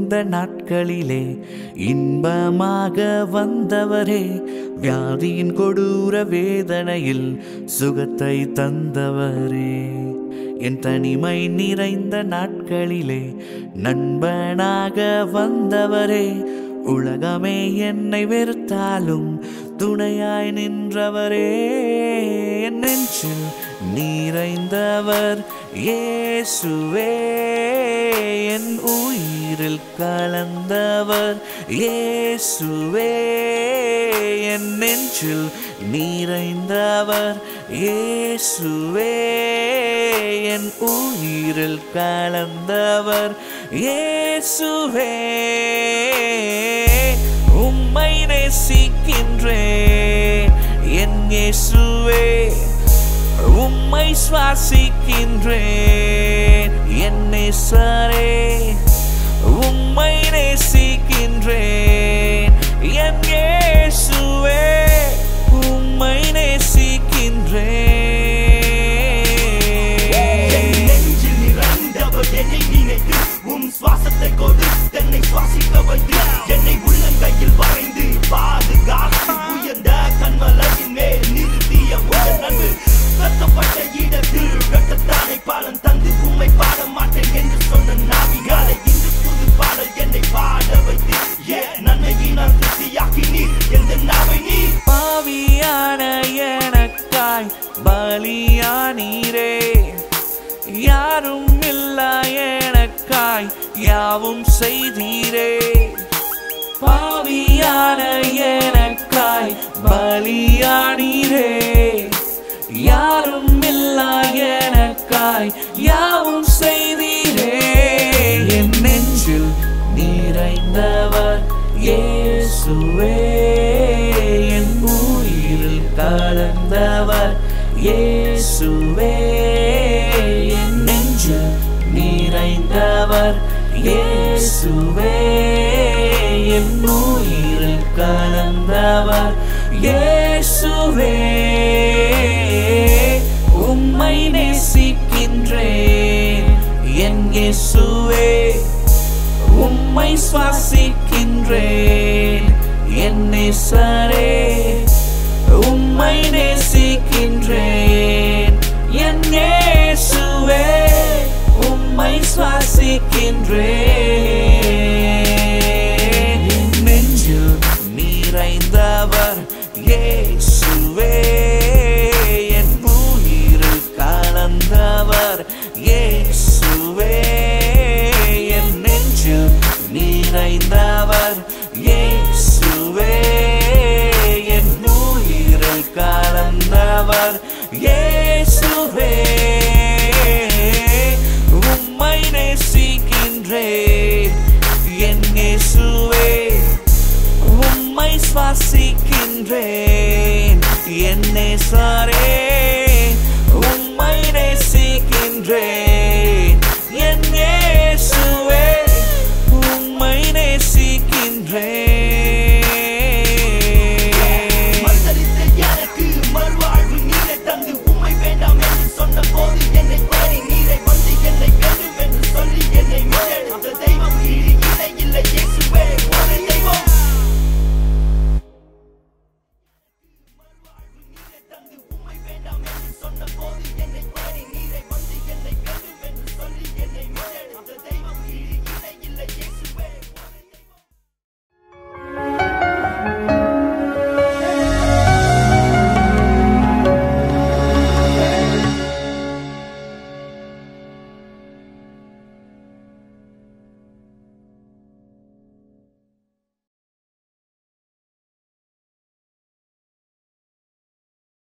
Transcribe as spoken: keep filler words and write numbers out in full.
நிறைந்த நாட்களிலே இன்பமாக வந்தவரே, வியாதியின் கொடூர வேதனையில் சுகத்தை தந்தவரே. என் தனிமை நிறைந்த நாட்களிலே நண்பனாக வந்தவரே, உலகமே என்னை வெறுத்தாலும் துணையாய் நின்றவரே. என் நெஞ்சில் நிறைந்தவர் இயேசுவே, என் உயிரில் கலந்தவர் இயேசுவே. என் நெஞ்சில் நிறைந்தவர் இயேசுவே, என் உயிரில் கலந்தவர் இயேசுவே. உம்மை நேசிக்கின்றேன் என் இயேசுவே, உம்மை சுவாசிக்கின்றேன் என் நேசரே. உம்மை நேசிக்கின்றேன் என் இயேசுவே, உம்மை நேசிக்கின்றேன். நெஞ்சில் நிறைந்தவர் என்னை நினைத்து உம் சுவாசத்தை கொடுத்து என்னை சுவாசிக்க வந்து என்னை உள்ளங்கையில் வரைந்து பாதுகாத்து உயர்ந்த கண்மலையின் மேல் நிறுத்திய உங்கள் நண்பு. கத்தப்பட்ட இடத்தில் வெட்டத்தானை பாலம் தந்து உம்மை பாட மாட்டேன் என்று சொன்ன நாவிகாலை இன்று புது பாடல் என்னை பாட வைத்து ஏன் நன்மையினால் திருப்தியாக்கி நீர் எந்த நாவை நீர். பாவியான எனக்காய் பலியானீரே, யாரும் இல்லா எனக்காய் யாவும் செய்தீரே. பாவியான எனக்காய் பலியானீரே, யாரும் இல்லா எனக்காய் யாவும் செய்தீரே. என் நெஞ்சில் நிறைந்தவர் இயேசுவே, என் உயிரில் கலந்தவர் இயேசுவே. என் நெஞ்சில் நிறைந்தவர் இயேசுவே, என் உயிரில் கலந்தவர் இயேசுவே. உம்மை நேசிக்கின்றேன் என் இயேசுவே, உம்மை சுவாசிக்கின்றேன் என் நேசரே. உம்மை நேசிக்கின்றேன் என் இயேசுவே, உம்மை சுவாசிக்கின்றேன். என் நெஞ்சில் நிறைந்தவர் இயேசுவே, என் உயிரில் கலந்தவர் இயேசுவே. என் நெஞ்சில் நிறைந்தவர் இயேசுவே, என் உயிரில் கலந்தவர் இயேசுவே. உம்மை நேசிக்கின்றேன் என் இயேசுவே, உம்மை சுவாசிக்கின்றேன் என் நேசரே.